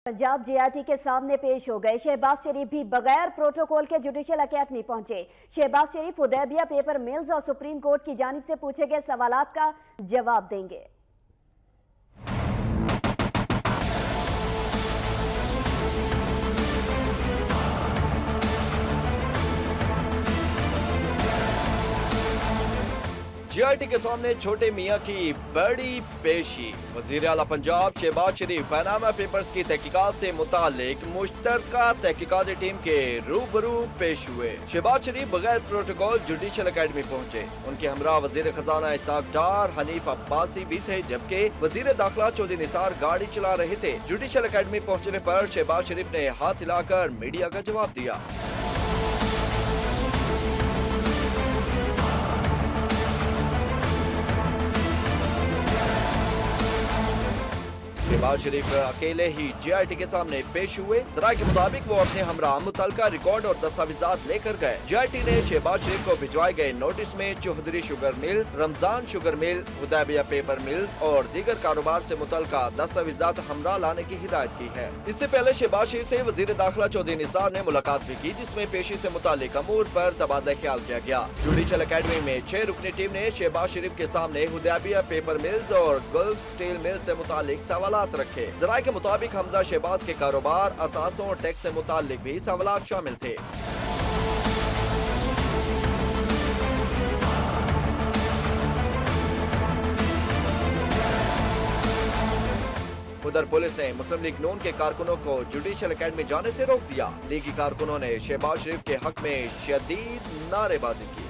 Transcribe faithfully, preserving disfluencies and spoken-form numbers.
पंजाब जेआरटी के सामने पेश हो गए। शहबाज शरीफ भी बगैर प्रोटोकॉल के जुडिशियल अकेडमी पहुंचे। शहबाज शरीफ हुदैबिया पेपर मिल्स और सुप्रीम कोर्ट की जानिब से पूछे गए सवालात का जवाब देंगे। जेआरटी के सामने छोटे मियां की बड़ी पेशी। वजीर आला पंजाब शहबाज शरीफ पनामा पेपर्स की तहकीकात से मुतालिक मुश्तरका तहकीकाती टीम के रूबरू पेश हुए। शहबाज शरीफ बगैर प्रोटोकॉल जुडिशियल अकेडमी पहुंचे। उनके हमरा वजीर खजाना इसाक डार, हनीफ अब्बासी भी थे, जबकि वजीर दाखिला चौधरी निसार गाड़ी चला रहे थे। जुडिशियल अकेडमी पहुंचने पर शहबाज शरीफ ने हाथ हिलाकर मीडिया का जवाब दिया। शहबाज शरीफ अकेले ही जेआरटी के सामने पेश हुए। जरा के मुताबिक वो अपने हमरा मुतलका रिकॉर्ड और दस्तावेजात लेकर गए। जेआरटी ने शहबाज शरीफ को भिजवाए गए नोटिस में Chaudhry sugar mill, Ramzan sugar mill, Hudaibiya paper mill और दीगर कारोबार से मुतलका दस्तावेजात हमरा लाने की हिदायत की है। इससे पहले शहबाज शरीफ से वजीर दाखिला चौधरी निसार ने मुलाकात भी की, जिसमें पेशी से मुतालिक अमूर पर तबादला ख्याल किया गया। जुडिशियल अकेडमी में छह रुकनी टीम ने शहबाज शरीफ के सामने हुदैबिया पेपर मिल्स और गल्फ स्टील मिल से मुतालिक सवाल रखे। जराये के मुताबिक हमजा शहबाज के कारोबार, असासों और टैक्स से मुतालिक भी सवालात शामिल थे। उधर पुलिस ने मुस्लिम लीग नून के कारकुनों को जुडिशियल अकेडमी जाने से रोक दिया। लीगी कारकुनों ने शहबाज शरीफ के हक में शदीद नारेबाजी की।